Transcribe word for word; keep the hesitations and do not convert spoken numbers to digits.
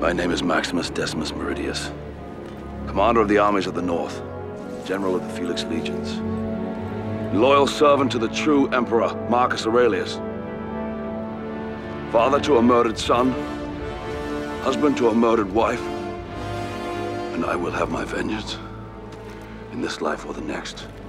My name is Maximus Decimus Meridius, commander of the armies of the North, general of the Felix Legions, loyal servant to the true Emperor Marcus Aurelius, father to a murdered son, husband to a murdered wife, and I will have my vengeance in this life or the next.